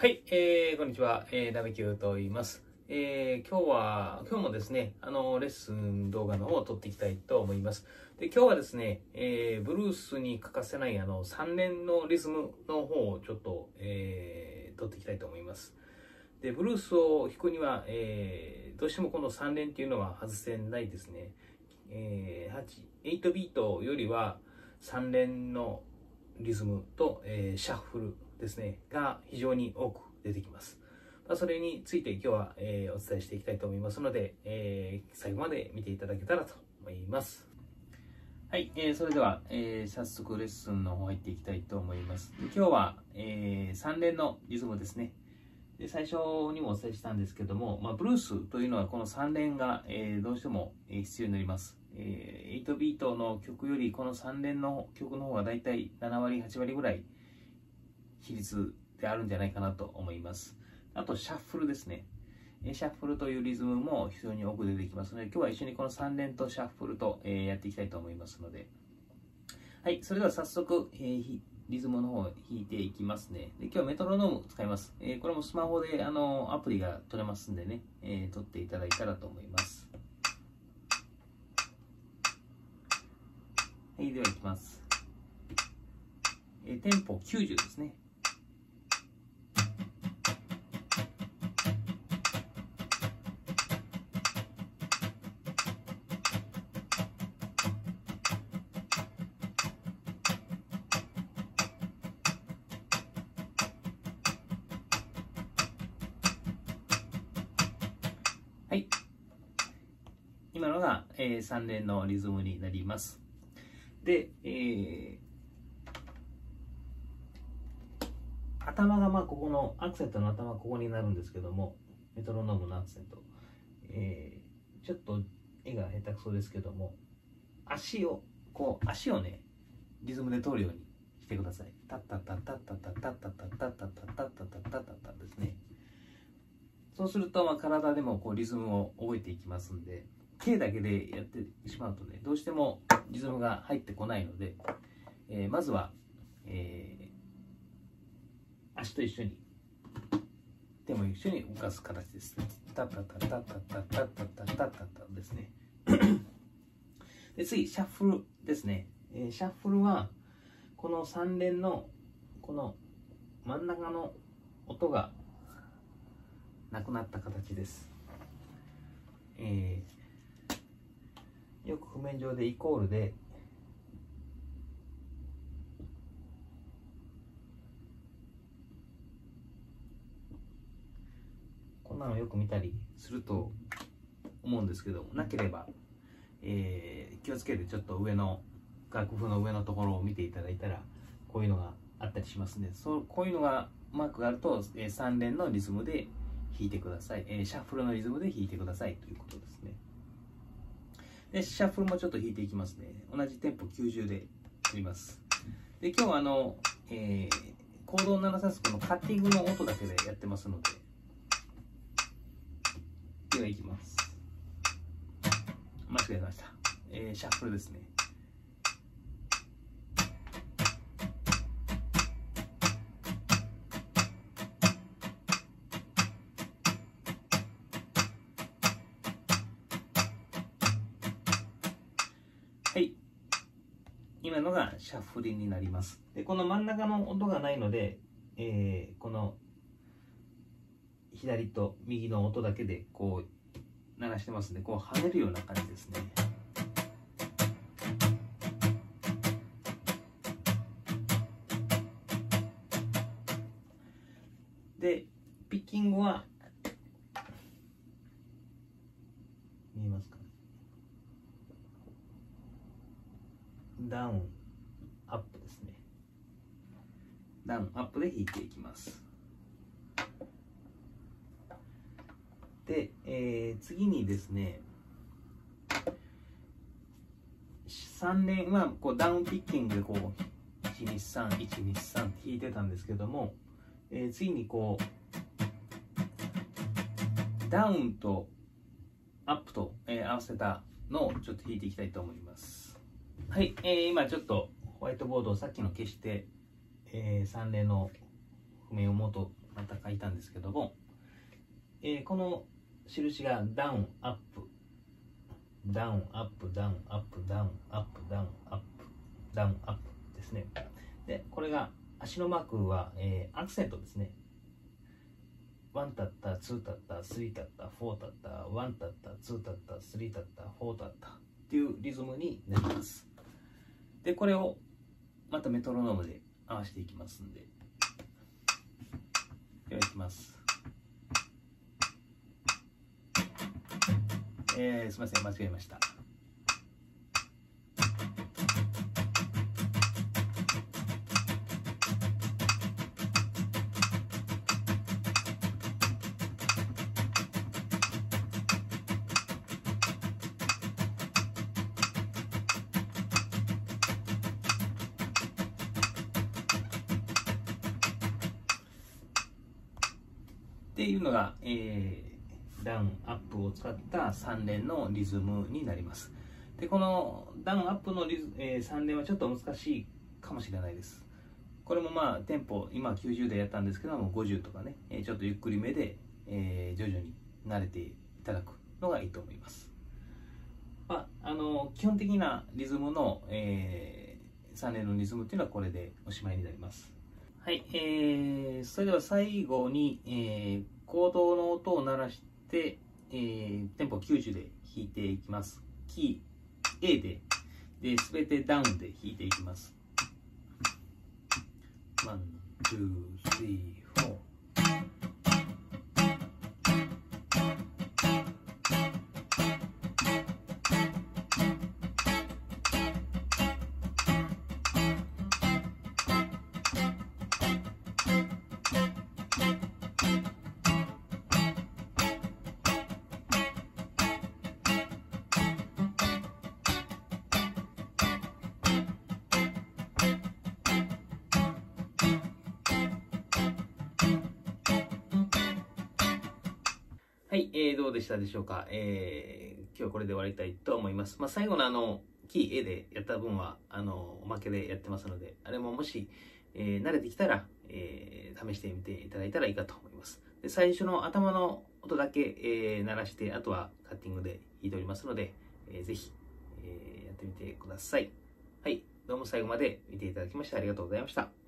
はい、こんにちは、ダメキューと言います。今日もですね、レッスン動画の方を撮っていきたいと思います。で、今日はですね、ブルースに欠かせない3連のリズムの方をちょっと、撮っていきたいと思います。で、ブルースを弾くには、どうしてもこの3連っていうのは外せないですね。8ビートよりは3連のリズムと、シャッフルですねが非常に多く出てきます。それについて今日は、お伝えしていきたいと思いますので、最後まで見ていただけたらと思います。はい、それでは、早速レッスンの方入っていきたいと思います。で今日は、3連のリズムですね。で最初にもお伝えしたんですけども、ブルースというのはこの3連が、どうしても必要になります。8ビートの曲よりこの3連の曲の方がだいたい7割、8割ぐらい比率であるんじゃないかなと思います。あと、シャッフルですね。シャッフルというリズムも非常に多く出てきますので、今日は一緒にこの3連とシャッフルとやっていきたいと思いますので。はい、それでは早速、リズムの方を弾いていきますね。で今日はメトロノーム使います。これもスマホでアプリが取れますんでね、取っていただいたらと思います。はい、では行きます。テンポ90ですね。はい。今のが、3連のリズムになります。で、頭がここのアクセントの頭がここになるんですけども、メトロノームのアクセント。ちょっと絵が下手くそですけども、足をね、リズムで通るようにしてください。タッタッタッタッタッタッタッタッタッタッタッタッタッタッタッタッタッタッタッですね。そうすると体でもリズムを覚えていきますんで、手だけでやってしまうとね、どうしてもリズムが入ってこないので、まずは、足と一緒に手も一緒に動かす形です。タッタッタッタッタッタッタッタッタッタッタッタですね。で次シャッフルですね。シャッフルはこの3連のこの真ん中の音がなくなった形です。よく譜面上でイコールでこんなのよく見たりすると思うんですけど、なければ、気をつけてちょっと上の楽譜の上のところを見ていただいたらこういうのがあったりしますので、こういうのがマークがあると、3連のリズムで弾いてください。シャッフルのリズムで弾いてくださいということですね。でシャッフルもちょっと弾いていきますね。同じテンポ90でやります。で今日はコードを鳴らさずこのカッティングの音だけでやってますので、ではいきます。間違えました。シャッフルですね。はい。今のがシャッフルになります。でこの真ん中の音がないので、この左と右の音だけで鳴らしてますので、跳ねるような感じですね。でピッキングは見えますか？ダウンアップですね。ダウンアップで弾いていきます。で、次にですね、3連はダウンピッキングで123、123って弾いてたんですけども、次にダウンとアップと、合わせたのをちょっと弾いていきたいと思います。はい、今ちょっとホワイトボードをさっきの消して、3連の譜面を元また書いたんですけども、この印がダウン、アップ、ダウン、アップ、ダウン、アップ、ダウン、アップ、ダウン、アップ、ダウン、アップですね。で、これが足のマークは、アクセントですね。1タッタ、2タッタ、3タッタ、4タッタ、1タッタ、2タッタ、3タッタ、4タッタっていうリズムになります。で、これをまたメトロノームで合わせていきますんで、ではいきます。すみません、間違えました。っていうのが、ダウンアップを使った3連のリズムになります。で、このダウンアップの3連はちょっと難しいかもしれないです。これもまあテンポ今90でやったんですけども、50とかね、ちょっとゆっくりめで、徐々に慣れていただくのがいいと思います。まあ、基本的なリズムの、3連のリズムっていうのはこれでおしまいになります。はい、それでは最後に、コードの音を鳴らして、テンポ90で弾いていきます。キー A で、全てダウンで弾いていきます。1、2、3、4。はい、どうでしたでしょうか。今日はこれで終わりたいと思います。まあ、最後のキー A でやった分はおまけでやってますので、あれももし、慣れてきたら、試してみていただいたらいいかと思います。で、最初の頭の音だけ、鳴らして、あとはカッティングで弾いておりますので、ぜひ、やってみてください。はい、どうも最後まで見ていただきましてありがとうございました。